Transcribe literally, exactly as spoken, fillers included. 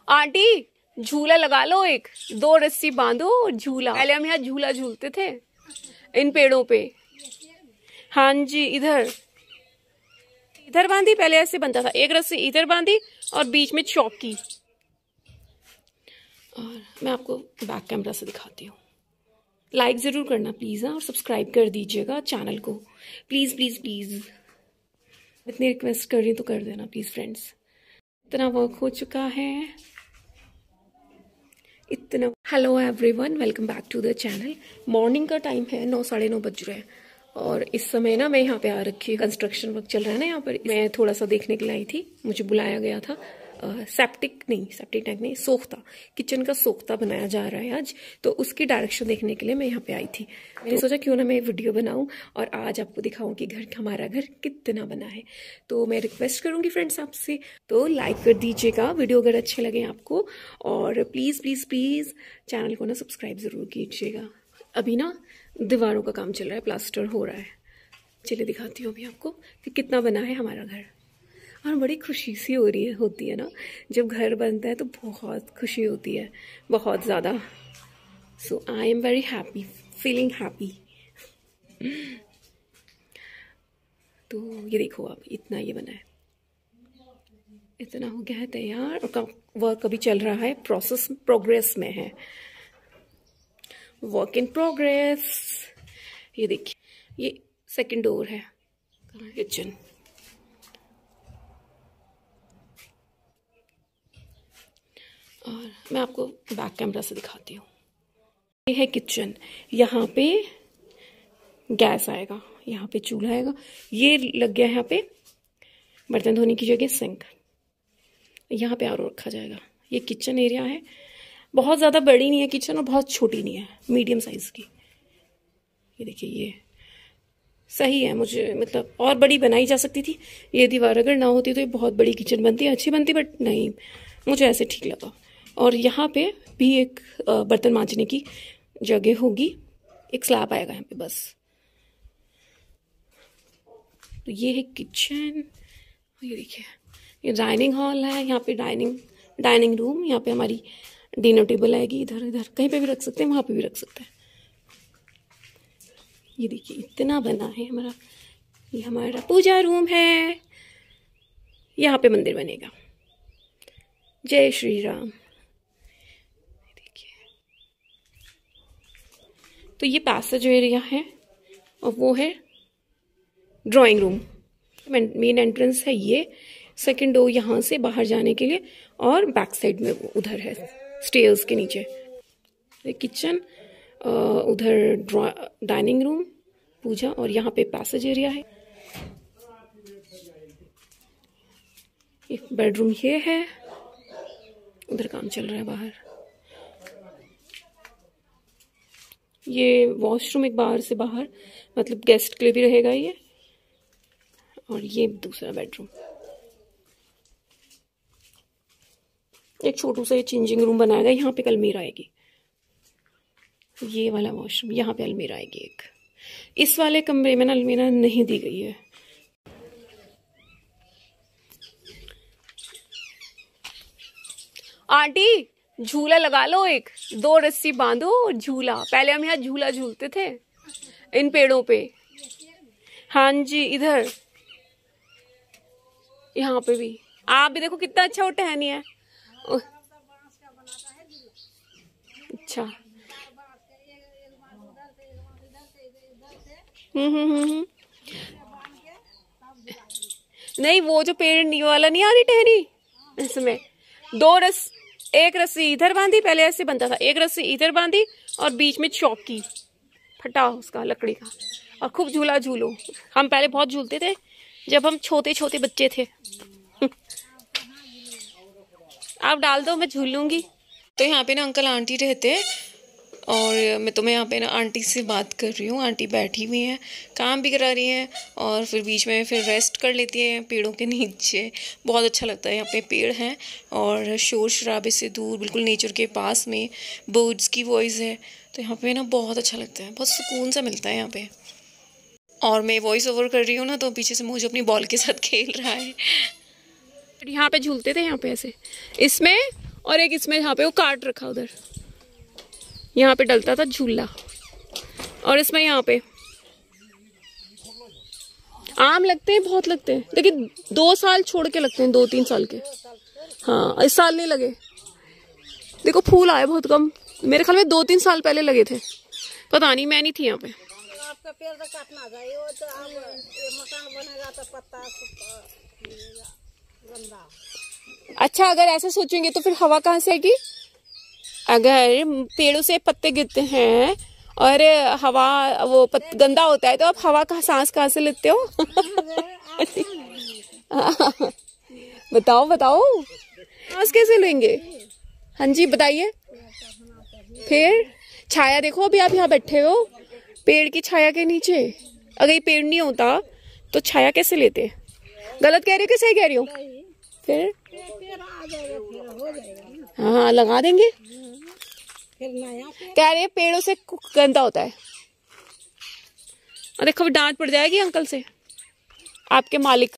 Aunty झूला लगा लो, एक दो रस्सी बांधो और झूला। पहले हम यहाँ झूला झूलते थे इन पेड़ों पे। हाँ जी, इधर इधर बांधी, पहले ऐसे बनता था, एक रस्सी इधर बांधी और बीच में चौकी। और मैं आपको बैक कैमरा से दिखाती हूँ। लाइक जरूर करना प्लीज हाँ, और सब्सक्राइब कर दीजिएगा चैनल को, प्लीज प्लीज प्लीज। इतनी रिक्वेस्ट कर रही हूँ तो कर देना प्लीज फ्रेंड्स। इतना वर्क हो चुका है, इतना। Hello everyone, welcome back to the channel. Morning का टाइम है, नौ साढ़े नौ बज रहे हैं और इस समय ना मैं यहाँ पे आ रखी हूँ। कंस्ट्रक्शन वर्क चल रहा है ना यहाँ पर, मैं थोड़ा सा देखने के लिए आई थी। मुझे बुलाया गया था, सेप्टिक नहीं सेप्टिक टैंक नहीं, सोख्ता, किचन का सोख्ता बनाया जा रहा है आज, तो उसकी डायरेक्शन देखने के लिए मैं यहाँ पे आई थी। मैंने तो सोचा क्यों ना मैं वीडियो बनाऊं और आज आपको दिखाऊं कि घर हमारा घर कितना बना है। तो मैं रिक्वेस्ट करूंगी फ्रेंड्स आपसे, तो लाइक कर दीजिएगा वीडियो अगर अच्छे लगे आपको, और प्लीज प्लीज प्लीज चैनल को ना सब्सक्राइब जरूर कीजिएगा। अभी ना दीवारों का काम चल रहा है, प्लास्टर हो रहा है। चलिए दिखाती हूँ अभी आपको कि कितना बना है हमारा घर। और बड़ी खुशी सी हो रही है होती है ना जब घर बनता है, तो बहुत खुशी होती है, बहुत ज़्यादा। So I am very happy, feeling happy. तो ये देखो आप, इतना ये बना है, इतना हो गया है तैयार, और वर्क अभी चल रहा है, प्रोसेस प्रोग्रेस में है, वर्क इन प्रोग्रेस। ये देखिए, ये सेकंड डोर है किचन। और मैं आपको बैक कैमरा से दिखाती हूँ। ये है किचन, यहाँ पे गैस आएगा, यहाँ पे चूल्हा आएगा, ये लग गया है यहाँ पे बर्तन धोने की जगह सिंक, यहाँ पे आर ओ रखा जाएगा। ये किचन एरिया है, बहुत ज़्यादा बड़ी नहीं है किचन और बहुत छोटी नहीं है, मीडियम साइज की। ये देखिए, ये सही है, मुझे मतलब और बड़ी बनाई जा सकती थी। ये दीवार अगर ना होती तो ये बहुत बड़ी किचन बनती, अच्छी बनती, बट नहीं, मुझे ऐसे ठीक लगा। और यहाँ पे भी एक बर्तन मांजने की जगह होगी, एक स्लैब आएगा यहाँ पे बस। तो ये है किचन। ये देखिए, ये डाइनिंग हॉल है, यहाँ पे डाइनिंग डाइनिंग रूम, यहाँ पे हमारी डिनर टेबल आएगी। इधर इधर कहीं पे भी रख सकते हैं, वहाँ पे भी रख सकते हैं। ये देखिए, इतना बना है हमारा। ये हमारा पूजा रूम है, यहाँ पे मंदिर बनेगा। जय श्री राम। देखिए, तो ये पैसेज एरिया है और वो है ड्राइंग रूम। मेन एंट्रेंस है ये, सेकंड डोर यहाँ से बाहर जाने के लिए, और बैक साइड में वो उधर है स्टेयर्स के नीचे। किचन, उधर डाइनिंग रूम, पूजा, और यहाँ पे पैसेज एरिया है। एक बेडरूम ये है, उधर काम चल रहा है बाहर। ये वॉशरूम एक बाहर से बाहर, मतलब गेस्ट के लिए भी रहेगा ये। और ये दूसरा बेडरूम, एक छोटू सा ये चेंजिंग रूम बनाएगा, यहाँ पे अलमीरा आएगी। ये वाला वॉशरूम, यहाँ पे अलमीरा आएगी एक। इस वाले कमरे में ना अलमीरा नहीं दी गई है। आंटी झूला लगा लो, एक दो रस्सी बांधो और झूला। पहले हम यहाँ झूला झूलते थे इन पेड़ों पे। हाँ जी, इधर यहाँ पे भी। आप भी देखो कितना अच्छा वो टहनी है। अच्छा, हम्म हम्म हम्म नहीं, वो जो पेड़ नी वाला नहीं आ रही टहनी, इसमें दो रस एक रस्सी इधर बांधी, पहले ऐसे बनता था, एक रस्सी इधर बांधी और बीच में चौकी, फटा उसका लकड़ी का, और खूब झूला झूलो। हम पहले बहुत झूलते थे जब हम छोटे छोटे बच्चे थे। आप डाल दो, मैं झूल लूंगी। तो यहाँ पे ना अंकल आंटी रहते हैं, और मैं तुम्हें यहाँ पे ना आंटी से बात कर रही हूँ। आंटी बैठी हुई हैं, काम भी करा रही हैं, और फिर बीच में फिर रेस्ट कर लेती हैं पेड़ों के नीचे। बहुत अच्छा लगता है, यहाँ पे पेड़ हैं और शोर शराबे से दूर, बिल्कुल नेचर के पास में, बर्ड्स की वॉइस है, तो यहाँ पे ना बहुत अच्छा लगता है, बहुत सुकून सा मिलता है यहाँ पे। और मैं वॉइस ओवर कर रही हूँ ना, तो पीछे से मुझे अपनी बॉल के साथ खेल रहा है। यहाँ पे झूलते थे, यहाँ पे ऐसे, इसमें और एक इसमें यहाँ पे वो काट रखा उधर, यहाँ पे डलता था झूला। और इसमें यहाँ पे आम लगते हैं, बहुत लगते हैं, लेकिन दो साल छोड़ के लगते हैं, दो तीन साल के। हाँ इस साल नहीं लगे। देखो फूल आए बहुत कम, मेरे ख्याल में दो तीन साल पहले लगे थे, पता नहीं, मैं नहीं थी यहाँ पे। आपका पेड़ तो काटना चाहिए, वो तो अब ये मकान बनेगा तो पत्ता गंदा। अच्छा अगर ऐसे सोचेंगे तो फिर हवा कहाँ से आएगी? अगर पेड़ों से पत्ते गिरते हैं और हवा वो पत, गंदा होता है तो आप हवा का सांस कहाँ से लेते हो? बताओ बताओ सांस कैसे लेंगे? हाँ जी बताइए। फिर छाया देखो, अभी आप यहाँ बैठे हो पेड़ की छाया के नीचे, अगर ये पेड़ नहीं होता तो छाया कैसे लेते? गलत कह रही हो कि सही कह रही हो? फिर हाँ लगा देंगे। फिर नया कह रहे हैं पेड़ों से गंदा होता है। और देखो डांट पड़ जाएगी अंकल से, आपके मालिक।